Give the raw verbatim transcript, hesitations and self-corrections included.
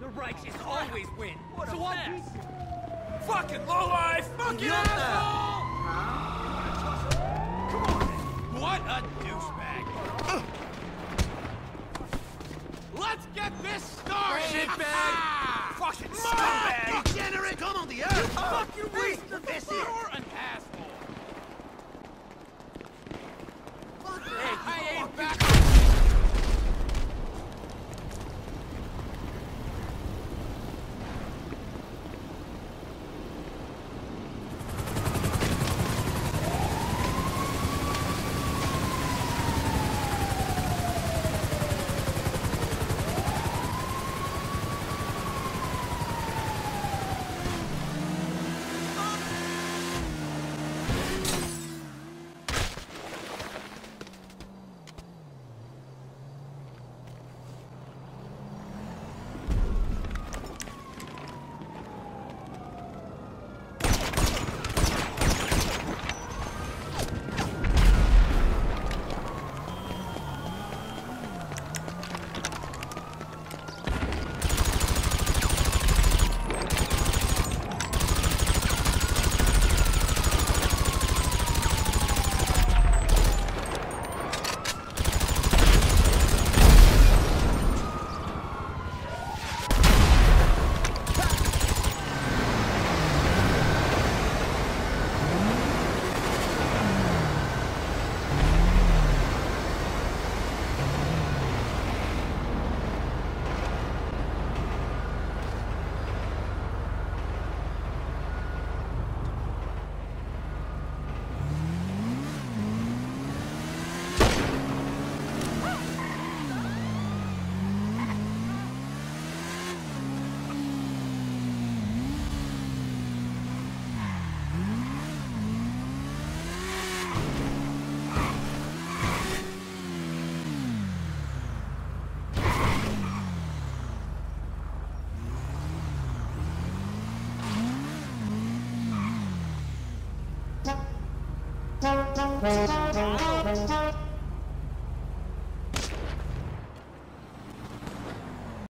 The righteous always win. What so a what? mess. Fucking lowlife! Fucking asshole! Come on! What a douchebag! Let's get this started! Shitbag! Fucking scumbag! Degenerate! Come on the earth! Fuck you, Reese! This You're an asshole! Hey, I ain't back! Thank you.